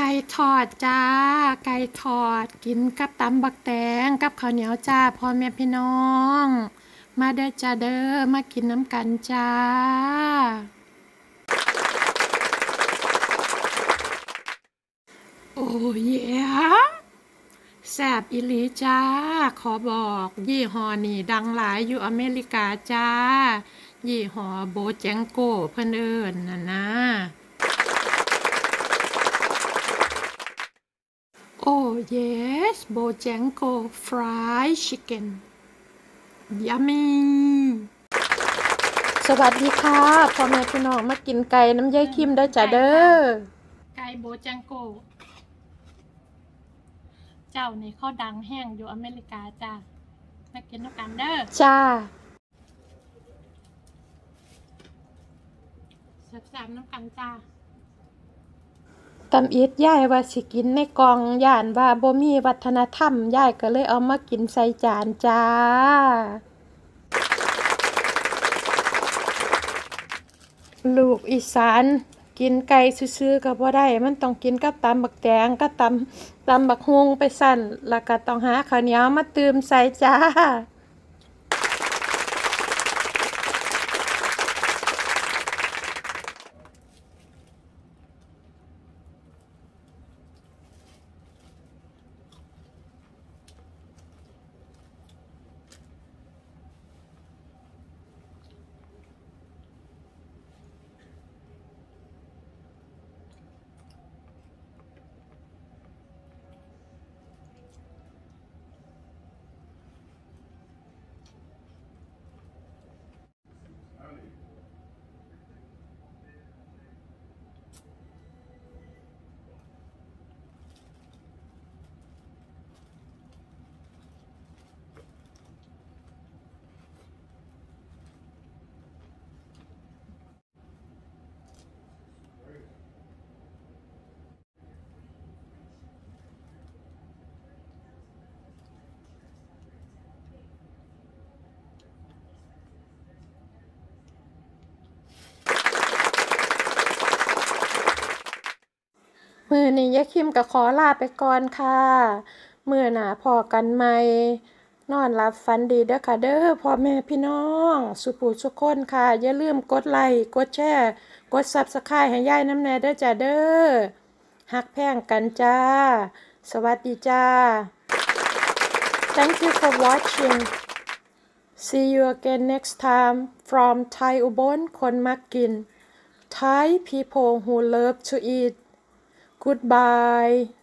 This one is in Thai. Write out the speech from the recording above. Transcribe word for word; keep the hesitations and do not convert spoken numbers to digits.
ก่ทอดจ้าไก่ทอดกินกับตำบักแตงกับข้าวเหนียวจ้าพ่อแม่พี่น้องมาเด้อจ้าเด้อมากินน้ำกันจ้าโอ้ยแซ่บอีหลีจ้าขอบอกยี่ห้อนี่ดังหลายอยู่อเมริกาจ้ายี่ห้อโบแจงโก้เพิ่นเอิ้นน่ะนะโอ้ yes Bojanko fried chicken yummy สวัสดีค่ะพ่อแม่พี่น้องมากินไก่น้ำยายคิมได้จ้ะเด้อไก่โบจังโกเจ้านี่เขาดังแห้งอยู่อเมริกาจ้ามากินด้วยกันเด้อจ้าแซ่บๆน้ำกันจ้าตำอิดยายว่าสิกินในกล่องย่านว่าบ่มีวัฒนธรรมยายก็เลยเอามากินใส่จานจ้าลูกอีสานกินไก่ซื่อๆก็บ่ได้มันต้องกินกับตำบักแตงกับตำตำบักฮุงไปสั่นแล้วก็ต้องหาข้าวเหนียวมาตื่มใส่จ้ามื้อนี้ยายคิมก็ขอลาไปก่อนค่ะมื้อหน้าพอกันใหม่นอนหลับฝันดีเด้อค่ะเด้อพ่อแม่พี่น้องสุผู้ทุกคนค่ะอย่าลืมกดไลค์กดแชร์กด ซับสไครบ์ ให้ยายนำแน่เด้อจ้าเด้อฮักแพงกันจ้าสวัสดีจ้า Thank you for watching See you again next time from Thai อุบลคนมักกิน Thai people who love to eat Goodbye